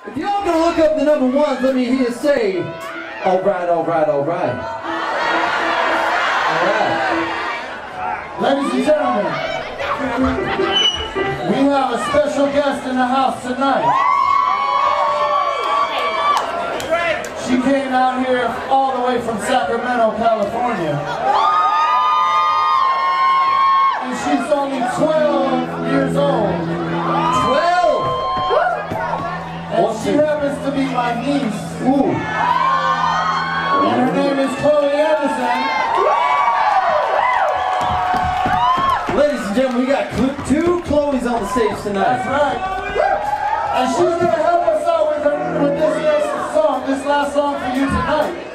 If y'all gonna look up the number ones, let me hear you say, all right, all right, all right. All right. Ladies and gentlemen, we have a special guest in the house tonight. She came out here all the way from Sacramento, California. And she's only 12 years old. 12! And she happens to be my niece. Ooh. And her name is Chloe Anderson. Ladies and gentlemen, we got two Chloes on the stage tonight. That's right. And she's going to help us out with this next song, this last song for you tonight.